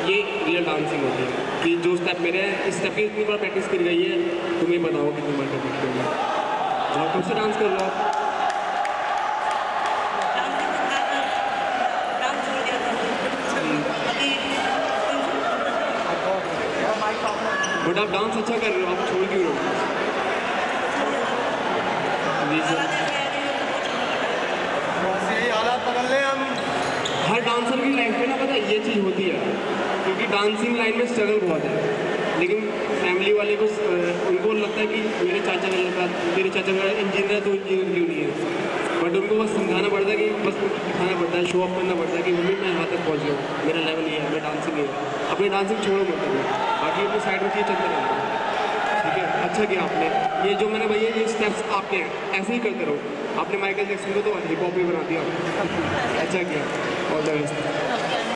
ये real dancing होती है कि जो स्टेप मेरे हैं, इस स्टेप की इतनी बार प्रैक्टिस कर गई है, तुम्हें बताओ कितनी बार कर सकते हो। जाओ खुद से डांस कर लो आप। बट आप डांस अच्छा कर रहे हो, आप छोड़ क्यों रहे हो? यही हालात बदल रहे हम। हर डांसर की लाइफ में ना पता है ये चीज़ होती है, क्योंकि डांसिंग लाइन में स्ट्रगल बहुत है, लेकिन फैमिली वाले को उनको लगता है कि मेरे चाचा का इंजीनियर है तो इंजीनियर क्यों नहीं है। बट उनको बस समझाना पड़ता है कि बस दिखाना पड़ता है, शो ऑफ करना पड़ता है कि मम्मी मैं यहाँ तक पहुँच गया हूँ, मेरा लेवल ये है, मैं डांसिंग ये है। अपनी डांसिंग छोड़ो मत करो, बाकी अपनी साइड में चीज़ चलते रहना। ठीक है, अच्छा किया आपने। ये जो मैंने भैया ये स्टेप्स आपके हैं, ऐसे ही करते रहो। आपने माइकल जैक्सन को तो हिप हॉप भी बना दिया। अच्छा किया, ऑल द बेस्ट।